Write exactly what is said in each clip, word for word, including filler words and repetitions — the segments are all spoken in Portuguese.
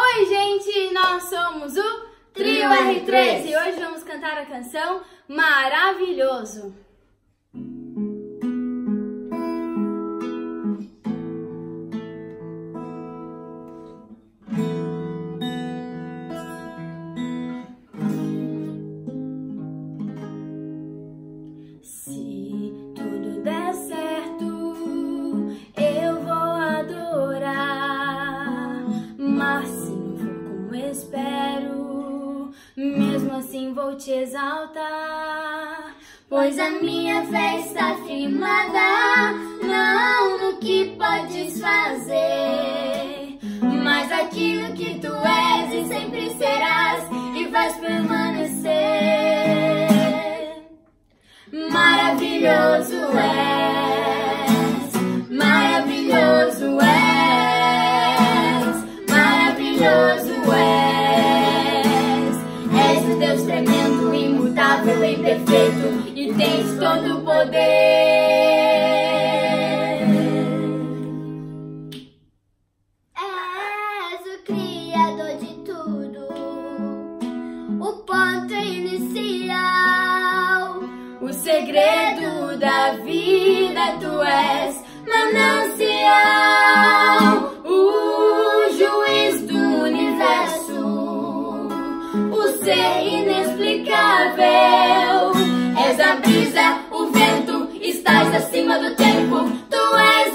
Oi, gente! Nós somos o Trio R três e hoje vamos cantar a canção Maravilhoso. Se tudo der certo, eu vou adorar, mas se não for como espero, mesmo assim vou te exaltar, pois a minha fé está firmada, não no que podes fazer, mas aquilo que tu és e sempre serás e vais permanecer. Maravilhoso és, maravilhoso és, maravilhoso és. És o Deus tremendo, imutável e perfeito, e tens todo o poder. És o Criador de tudo, o ponto inicial, o segredo da vida tu és, manancial, o juiz do universo, o ser inexplicável. És a brisa, o vento, estás acima do tempo, tu és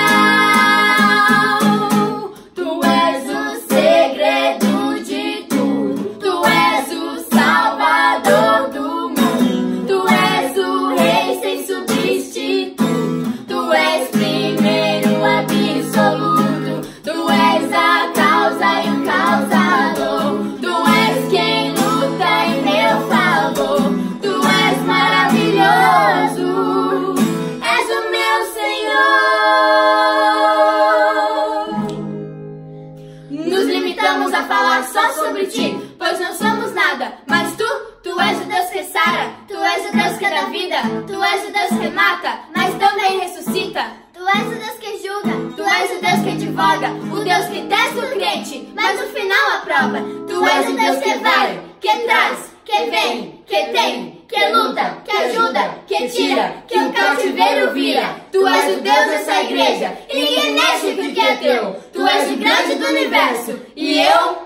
real. Tu és o segredo de tudo, tu és o salvador do mundo, tu és o rei sem substituto, tu és primeiro absoluto, tu és a causa e o causador, tu és quem luta em meu favor, tu és maravilhoso, és o meu Senhor. Nos limitamos a falar só sobre ti, pois não somos nada, mas tu, tu és o Deus que sara, tu és o Deus que dá vida, tu és o Deus que mata, mas também ressuscita. tu és o Deus que julga, Tu és o Deus que advoga, o Deus que testa o crente, mas no final aprova. Tu és o Deus que vai, que traz, que vem, que tem, que luta, que ajuda, que tira, que o cativeiro vira. Tu és o Deus dessa igreja e ninguém mexe porque é teu. Tu és o grande do universo e eu...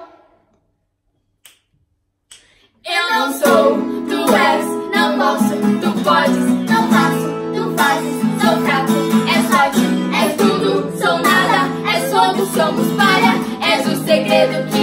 Eu não sou, tu és, não posso, tu podes, não faço, tu fazes, sou fraco, é sorte, és tudo, sou nada, és todo, somos palha, és o segredo que